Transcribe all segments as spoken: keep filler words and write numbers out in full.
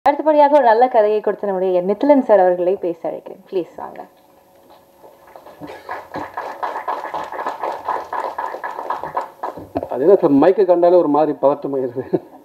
அடுத்தபடியாக ஒரு நல்ல கதையை கொடுத்த நம்முடைய மித்லன் சார் அவர்களை பேச அழைக்கிறேன். ப்ளீஸ் வாங்க. அது என்ன மைக்கை கண்டாலே ஒரு மாதிரி பதட்டமாயிருது.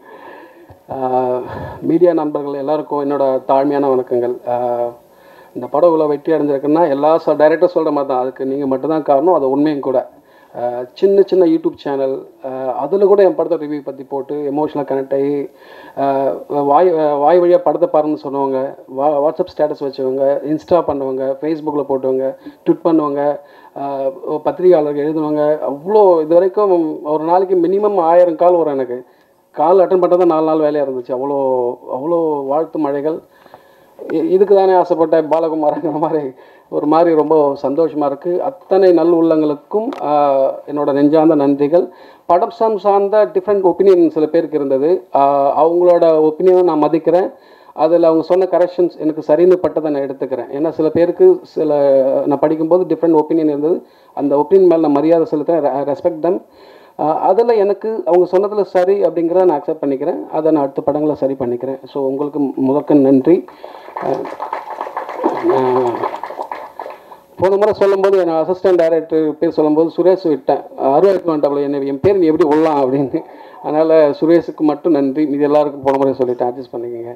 மீடியா நண்பர்கள் எல்லாருக்கும் என்னோட தாழ்மையான வணக்கங்கள். இந்த படம் இவ்வளோ வெற்றி அடைஞ்சிருக்குன்னா எல்லா ச டைரக்டர் சொல்கிற மாதிரி தான், அதுக்கு நீங்கள் மட்டும்தான் காரணம். அது உண்மையும் கூட. சின்ன சின்ன யூடியூப் சேனல் அதில் கூட என் படத்தை ரிவ்யூ பற்றி போட்டு எமோஷனலாக கனெக்ட் ஆகி வாய் வாய் வழியாக படத்தை பாருன்னு சொன்னவங்க, வா வாட்ஸ்அப் ஸ்டேட்டஸ் வச்சவங்க, இன்ஸ்டா பண்ணுவங்க, ஃபேஸ்புக்கில் போட்டவங்க, ட்விட் பண்ணுவாங்க, பத்திரிகையாளர்கள் எழுதுவாங்க. அவ்வளோ இது வரைக்கும் ஒரு நாளைக்கு மினிமம் ஆயிரம் கால் வரும். எனக்கு கால் அட்டன் பண்ணுறது தான் நாலு நாள் வேலையாக இருந்துச்சு. அவ்வளோ அவ்வளோ வாழ்த்து மழைகள். இதுக்கு தானே ஆசைப்பட்ட பாலகுமாரங்கிற மாதிரி ஒரு மாதிரி ரொம்ப சந்தோஷமாக இருக்குது. அத்தனை நல் உள்ளங்களுக்கும் என்னோட நெஞ்சார்ந்த நன்றிகள். படம் சாம் சார்ந்த டிஃப்ரெண்ட் ஒப்பீனியன் சில பேருக்கு இருந்தது. அவங்களோட ஒப்பீனியனை நான் மதிக்கிறேன். அதில் அவங்க சொன்ன கரெக்ஷன்ஸ் எனக்கு சரின்னு பட்டதை நான் எடுத்துக்கிறேன். ஏன்னா சில பேருக்கு சில நான் படிக்கும்போது டிஃப்ரெண்ட் ஒப்பீனியன் இருந்தது. அந்த ஒப்பீனியன் மேலே நான் மரியாதை செலுத்துகிறேன், ரெஸ்பெக்ட் தம். அதில் எனக்கு அவங்க சொன்னதில் சரி அப்படிங்கிறத நான் அக்செப்ட் பண்ணிக்கிறேன். அதை நான் அடுத்த படங்களை சரி பண்ணிக்கிறேன். ஸோ உங்களுக்கு முதற்க நன்றி. போன முறை சொல்லும்போது என் அசிஸ்டன்ட் டைரக்டர் பேர் சொல்லும்போது சுரேஷ் விட்டேன், அருவாய்க்கு வேண்டாம் என்ன என் பேர் நீ எப்படி விடலாம் அப்படின்னு. அதனால் சுரேஷுக்கு மட்டும் நன்றி. இது எல்லாருக்கும் போன முறை சொல்லிவிட்டேன், அட்ஜஸ்ட் பண்ணிக்கோங்க.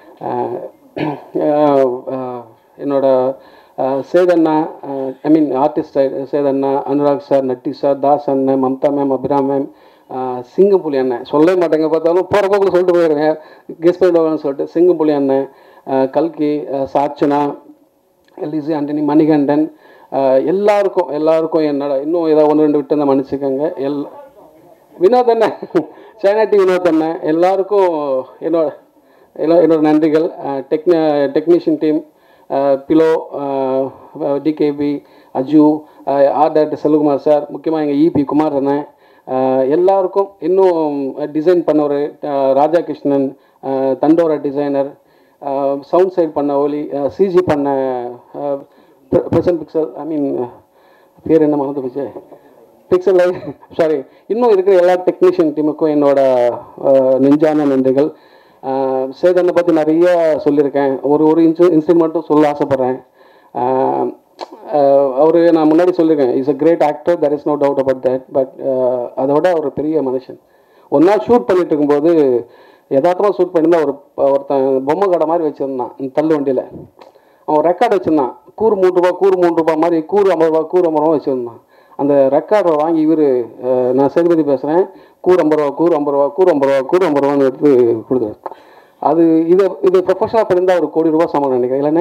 என்னோட சேதண்ணா, ஐ மீன் ஆர்டிஸ்ட் சேதண்ணா, அனுராக் சார், நட்டி சார், தாஸ் அண்ணன், மம்தா மேம், அபிராம் மேம், சிங்கம்புலி அண்ணன் சொல்லவே மாட்டேங்க, பார்த்தாலும் போகிற போக்கில் சொல்லிட்டு போயிருங்க கெஸ்ட் பண்ணிடுவாங்கன்னு சொல்லிட்டு சிங்கம்புலி அண்ணன், கல்கி, சாட்சனா, லிசி ஆண்டனி, மணிகண்டன், எல்லாருக்கும் எல்லாருக்கும் என்னோட இன்னும் ஏதாவது ஒன்று ரெண்டு விட்டு இருந்தால் மன்னிச்சுக்கோங்க. எல் வினோத் அண்ணன், சைனா டி வினோத் அண்ணன், எல்லாருக்கும் என்னோட எல்லாம் என்னோட நன்றிகள். டெக்ன டெக்னீஷியன் டீம், பிலோ, டிகேபி, Aju, art director Selvakumar sir, முக்கியமாக எங்கள் இபி குமார் அண்ணன், எல்லாருக்கும் இன்னும் டிசைன் பண்ணவர் ராஜா கிருஷ்ணன், தண்டோர டிசைனர், சவுண்ட் சைட் பண்ண ஒலி, சிஜி பண்ண ப்ரெசன்ட் பிக்சல், ஐ மீன் பேர் என்ன மறந்து போச்சு, பிக்சல் லைவ், சாரி, இன்னும் இருக்கிற எல்லா டெக்னீஷியன் டீமுக்கும் என்னோட நெஞ்சான நன்றிகள். சேதனை பற்றி நிறைய சொல்லியிருக்கேன். ஒரு ஒரு இன்சி இன்சிடென்ட் மட்டும் சொல்ல ஆசைப்பட்றேன். அவர் நான் முன்னாடி சொல்லியிருக்கேன், is a great actor, there is no doubt about that. But அதோட ஒரு பெரிய மனுஷன். ஒரு நாள் ஷூட் பண்ணிட்டு இருக்கும்போது யதார்த்தமாக ஷூட் பண்ணியிருந்தா ஒரு ஒருத்தன் பொம்மை கடை மாதிரி வச்சுருந்தான் தள்ளு வண்டியில். அவன் ரெக்கார்டு வச்சுருந்தான், கூறு மூணு ரூபா கூறு மூணு ரூபா மாதிரி கூறு ஐம்பது ரூபா கூறு ஐம்பது ரூபா வச்சுருந்தான். அந்த ரெக்கார்டை வாங்கி இவர், நான் சேதுபதி பேசுகிறேன், கூறு ஐம்பது ரூபா கூறு ஐம்பது ரூபா கூறு ஐம்பது ரூபா கூறு ஐம்பது ரூபான்னு எடுத்து கொடுக்குறேன். அது இதை இது ப்ரொஃபஷனலாக பண்ணியிருந்தால் ஒரு கோடி ரூபா சம்பளம் நினைக்கிறேன் இல்லைண்ணே.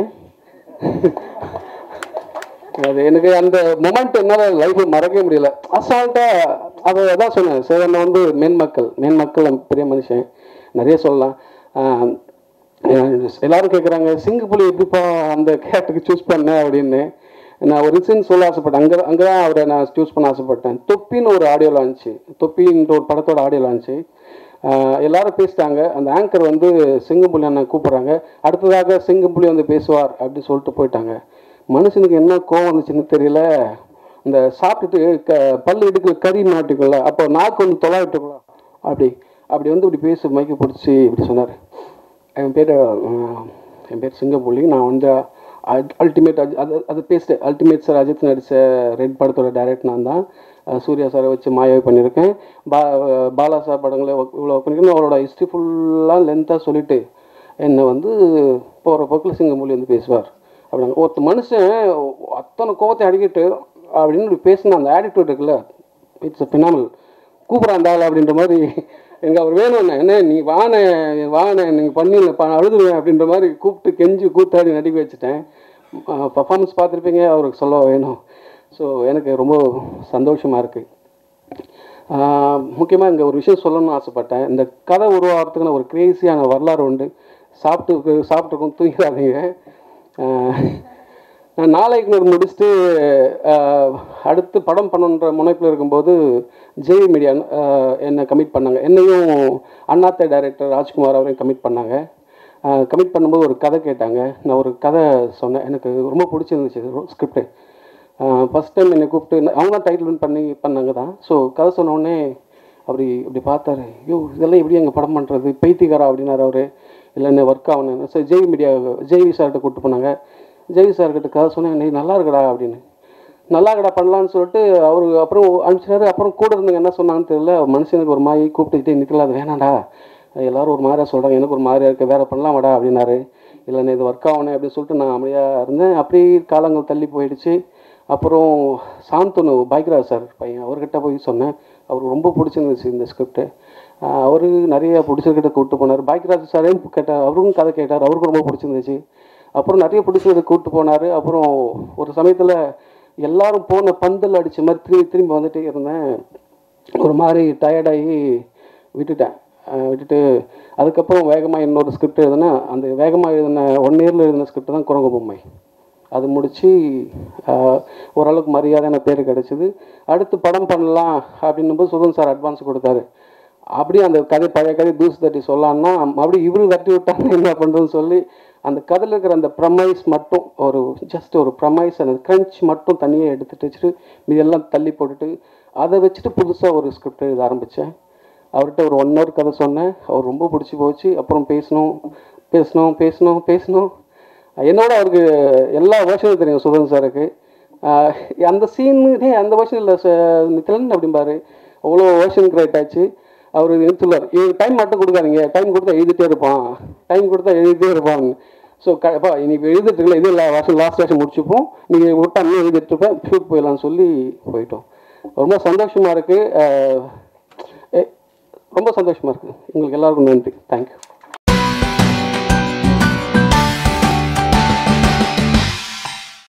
அது எனக்கு அந்த மொமெண்ட் என்னால் லைஃப்பில் மறக்கவே முடியல. அசால்ட்டாக அதை தான் சொன்னேன். சேதனை வந்து மேன்மக்கள் மேன்மக்கள் பெரிய மனுஷன், நிறைய சொல்லலாம். எல்லாரும் கேட்குறாங்க சிங்கப்புலி எப்படிப்பா அந்த கேரக்டருக்கு சூஸ் பண்ணேன் அப்படின்னு. நான் ஒரு இன்சிடென்ட் சொல்ல ஆசைப்பட்டேன். அங்கே அங்கே தான் அவரை நான் சூஸ் பண்ண ஆசைப்பட்டேன். தொப்பின்னு ஒரு ஆடியோ லான்ச்சு, தொப்பின்ற ஒரு படத்தோட ஆடியோ லான்ச்சு. எல்லாரும் பேசிட்டாங்க. அந்த ஆங்கர் வந்து சிங்கம்புலி அண்ணன் கூப்பிட்றாங்க, அடுத்ததாக சிங்கம்புலி வந்து பேசுவார் அப்படின்னு சொல்லிட்டு போயிட்டாங்க. மனுஷனுக்கு என்ன கோவம் வந்துச்சுன்னு தெரியல. இந்த சாப்பிட்டுட்டு க பல்லு இடுக்கல கறி மாட்டிக்கல, அப்போ நாக்கு வந்து தொலை விட்டுக்கலாம், அப்படி அப்படி வந்து இப்படி பேச மைக்க பிடிச்சி இப்படி சொன்னார். என் பேர் என் பேர் சிங்கம்புலி, நான் வந்து அல்டிமேட் அது அது பேசிட்டேன். அல்டிமேட் சார் அஜித் நடித்த ரெட் படத்தோட டைரக்டர் நான் தான். சூர்யா சாரை வச்சு மாயாவை பண்ணியிருக்கேன். பா பாலா சார் படங்களை இவ்வளோ பண்ணியிருக்கேன். அவரோட ஹிஸ்ட்ரி ஃபுல்லாக லென்த்தாக சொல்லிவிட்டு என்னை வந்து போகிற போக்கில் சிங்கம்புலி வந்து பேசுவார் அப்படிங்க. ஒருத்த மனுஷன் அத்தனை கோவத்தை அடிக்கிட்டு அப்படின்னு பேசின அந்த ஆட்டிடியூட் இருக்குல்ல, இட்ஸ் அ ஃபினாமினல். கூப்பிட்றான் ஆள் அப்படின்ற மாதிரி. எனக்கு அவர் வேணும்ண்ணே, என்ன நீ வானே வானே நீங்கள் பண்ணல அழுதுவேன் அப்படின்ற மாதிரி கூப்பிட்டு கெஞ்சி கூத்தாடி நடிக்க வச்சுட்டேன். பர்ஃபார்மன்ஸ் பார்த்துருப்பீங்க, அவருக்கு சொல்ல வேணும். ஸோ எனக்கு ரொம்ப சந்தோஷமாக இருக்குது. முக்கியமாக இங்கே ஒரு விஷயம் சொல்லணும்னு ஆசைப்பட்டேன். இந்த கதை உருவாகிறதுக்கு நான் ஒரு கிரேசியான வரலாறு உண்டு. சாப்பிட்டு சாப்பிட்ருக்கோம், தூங்கிடாதீங்க. நான் நாளைக்கு நூறு முடிச்சுட்டு அடுத்து படம் பண்ணுன்ற முனைப்பில் இருக்கும்போது ஜெய் மீடியா என்னை கமிட் பண்ணாங்க. என்னையும் அண்ணாத்த டைரக்டர் ராஜ்குமார் அவரையும் கமிட் பண்ணாங்க. கமிட் பண்ணும்போது ஒரு கதை கேட்டாங்க. நான் ஒரு கதை சொன்னேன், எனக்கு ரொம்ப பிடிச்சிருந்துச்சு ஸ்கிரிப்டு. ஃபஸ்ட் டைம் என்னை கூப்பிட்டு அவங்க தான் டைட்டில் பண்ணி பண்ணாங்க தான். ஸோ கதை சொன்னோடனே அப்படி இப்படி பார்த்தாரு, ஐயோ இதெல்லாம் எப்படி எங்கள் படம் பண்ணுறது, பைத்தியக்காரா அப்படின்னாரு அவர். இல்லை என்ன ஒர்க் ஆகணும் சார் ஜெய் மீடியா ஜெய்வி சார்கிட்ட கூப்பிட்டு போனாங்க. ஜெய்வி சார்கிட்ட கதை சொன்னேன், நீ நல்லா இருக்கடா அப்படின்னு. நல்லா கடா பண்ணலான்னு சொல்லிட்டு அவர் அப்புறம் அனுப்பிச்சிட்டாரு. அப்புறம் கூட இருந்தவங்க என்ன சொன்னாங்கன்னு தெரியல, மனுஷனுக்கு ஒரு மாதிரி கூப்பிட்டுக்கிட்டே நிற்கல, அது வேணாண்டா எல்லோரும் ஒரு மாதிரியாக சொல்கிறாங்க, எனக்கு ஒரு மாதிரியாக இருக்குது, வேறு பண்ணலாமாடா அப்படின்னாரு. இல்லைண்ணே இது ஒர்க் ஆகணும் அப்படின்னு சொல்லிட்டு நான் அமைதியாக இருந்தேன். அப்படி காலங்கள் தள்ளி போயிடுச்சு. அப்புறம் சாந்தனு பாக்யராஜ் சார் பையன் அவர்கிட்ட போய் சொன்னேன். அவருக்கு ரொம்ப பிடிச்சிருந்துச்சு இந்த ஸ்கிரிப்டு. அவரு நிறைய பிடிச்சிருக்கிட்ட கூப்பிட்டு போனார். பாக்யராஜ் சாரையும் கேட்டார், அவருக்கும் கதை கேட்டார், அவருக்கும் ரொம்ப பிடிச்சிருந்துச்சு. அப்புறம் நிறைய பிடிச்சதை கூப்பிட்டு போனார். அப்புறம் ஒரு சமயத்தில் எல்லோரும் போன பந்தல் அடித்த மாதிரி திரும்பி திரும்பி வந்துட்டே இருந்தேன். ஒரு மாதிரி டயர்டாகி விட்டுட்டேன். விட்டுட்டு அதுக்கப்புறம் வேகமாக இன்னொரு ஸ்கிரிப்ட் எழுதுனா, அந்த வேகமாக எழுதின ஒன் இயரில் எழுதின ஸ்கிரிப்ட் தான் குரங்கு பொம்மை. அது முடித்து ஓரளவுக்கு மரியாதையான பேர் கிடச்சிது. அடுத்து படம் பண்ணலாம் அப்படின்னும்போது சுதன் சார் அட்வான்ஸ் கொடுத்தாரு. அப்படியே அந்த கதை பழைய கதை தூசு தட்டி சொல்லலான்னா மறுபடியும் இவரு தட்டி விட்டாங்க என்ன பண்ணுறதுன்னு சொல்லி அந்த கதையில் இருக்கிற அந்த ப்ரமைஸ் மட்டும் ஒரு ஜஸ்ட் ஒரு ப்ரமைஸ் அந்த க்ரன்ச் மட்டும் தனியாக எடுத்துகிட்டு வச்சுட்டு இதெல்லாம் தள்ளி போட்டுட்டு அதை வச்சுட்டு புதுசாக ஒரு ஸ்கிரிப்ட் எழுத ஆரம்பித்தேன். அவர்கிட்ட ஒரு ஒன் ஹவர் கதை சொன்னேன். அவர் ரொம்ப பிடிச்சி போச்சு. அப்புறம் பேசணும் பேசணும் பேசணும் பேசணும் என்னோட அவருக்கு எல்லா வேர்ஷனும் தெரியும் சுதன் சாருக்கு. அந்த சீனு அந்த வேர்ஷன் இல்லை நித்திலன் அப்படிம்பாரு. அவ்வளோ வேர்ஷன் கிரியேட் ஆச்சு. அவர் சொல்லுவார், டைம் மட்டும் கொடுக்காதீங்க, டைம் கொடுத்தா எழுதிட்டே இருப்பான், டைம் கொடுத்தா எழுதிட்டே இருப்பான். ஸோ கப்பா இன்னைக்கு எழுதிட்டு இருக்கல, இது இல்லை வருஷம் லாஸ்ட் வருஷம் முடிச்சுப்போம், நீங்கள் விட்டா இன்னும் எழுதிட்டு இருப்பேன், ஷூட் போயிடலான்னு சொல்லி போயிட்டோம். ரொம்ப சந்தோஷமாக இருக்குது. ரொம்ப சந்தோஷமாக இருக்குது. உங்களுக்கு எல்லாருக்கும் நன்றி. தேங்க்யூ.